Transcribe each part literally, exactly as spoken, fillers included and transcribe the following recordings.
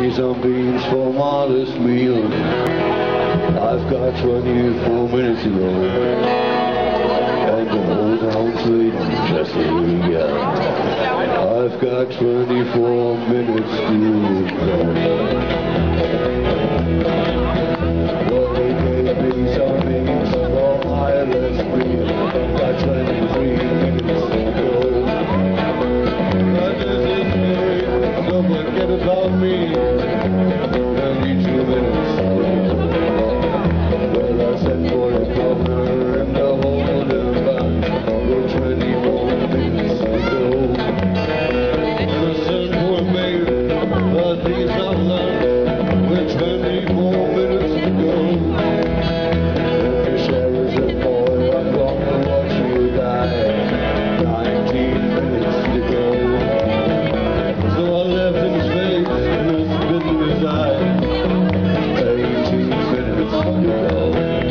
me some beans for my last meal. I've got twenty-four minutes to go, and the whole town's waiting just to hear. I've got twenty-four minutes to go. Well, they gave me some beans for my last meal. Got twenty-three minutes to go. But this is great, so forget about me. Only two minutes to go. Well, I sent for the governor and the whole band. With twenty-four minutes to go. I sent for a mayor, but he's not left. With twenty-four minutes to go. And the sheriff's a boy, I'm gonna watch you die. Nineteen minutes to go. So I left in his face and I spit in his eye. Eighteen minutes to go.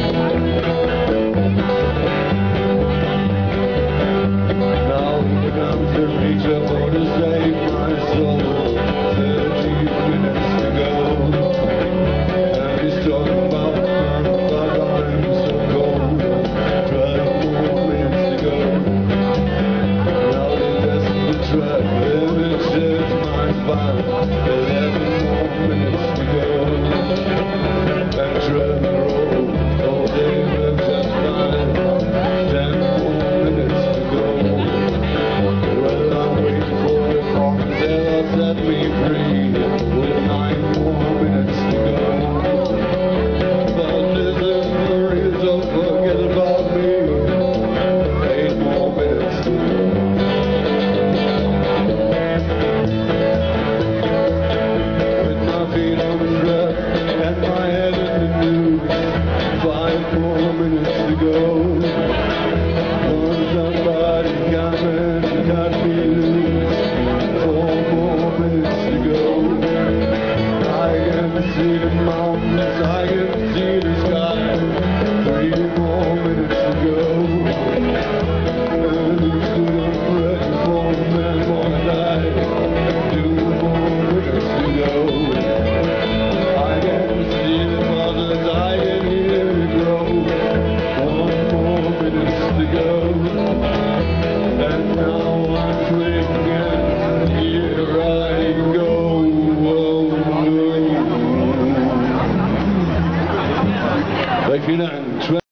Now here comes the preacher for to save my soul. Thirteen minutes to go. And he's talking about but I'm so cold. Twenty-four minutes to go. Now the rest of the track, and it sheds my spine. Eleven more minutes to go. And tread the road all day, that's just fine. Ten more minutes to go. Well, I'm waiting for the call, they'll set me free. With nine more minutes to go. But this is the real, don't forget about me. Eight more minutes to go. With my feet on the track and my head in the news. Five more minutes to go. Oh, somebody come and cut me loose. Four more minutes to go. I can see the mountains, I can see the sky. Three more minutes to go. And who's gonna pray for a man won't die? Two more minutes to go. I can see the mothers, I can hear it grow. One more minutes to go. And now I'm drinking, and here I go. Whoa, whoa. Vielen Dank.